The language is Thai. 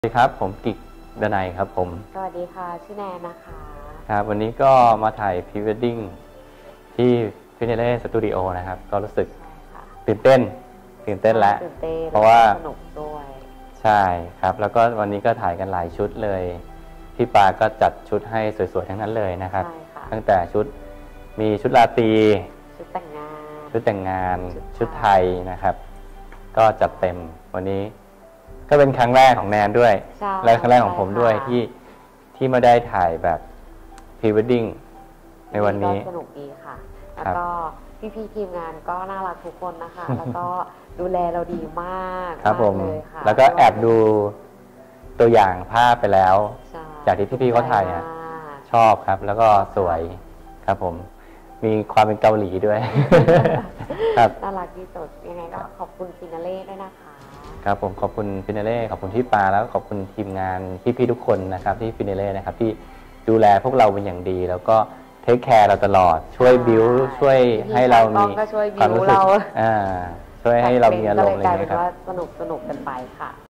สวัสดีครับผมกิกดนัยครับผมสวัสดีค่ะชื่อแนนนะคะครับวันนี้ก็มาถ่ายพรีเวดดิ้งที่ฟินาเล่สตูดิโอนะครับก็รู้สึกตื่นเต้นแล้วเพราะว่าสนุกด้วยใช่ครับแล้วก็วันนี้ก็ถ่ายกันหลายชุดเลยพี่ปาก็จัดชุดให้สวยๆทั้งนั้นเลยนะครับตั้งแต่มีชุดราตรีชุดแต่งงานชุดไทยนะครับก็จัดเต็มวันนี้ก็เป็นครั้งแรกของแนนด้วยและครั้งแรกของผมด้วยที่มาได้ถ่ายแบบพรีเวดดิ้งในวันนี้สนุกดีค่ะแล้วก็พี่ทีมงานก็น่ารักทุกคนนะคะแล้วก็ดูแลเราดีมากครับผมแล้วก็แอบดูตัวอย่างภาพไปแล้วจากที่พี่เขาถ่ายชอบครับแล้วก็สวยครับผมมีความเป็นเกาหลีด้วยครับน่ารักที่สุดยังไงก็ขอบคุณฟินาเล่ด้วยนะคะครับผมขอบคุณฟินาเล่ขอบคุณพี่ปาแล้วขอบคุณทีมงานพี่ๆทุกคนนะครับที่ฟินาเล่นะครับที่ดูแลพวกเราเป็นอย่างดีแล้วก็เทคแคร์เราตลอดช่วยบิ้วช่วยให้เรามีความรู้สึกช่วยให้เรามีอารมณ์อะไรอย่างเงี้ยครับสนุกกันไปค่ะ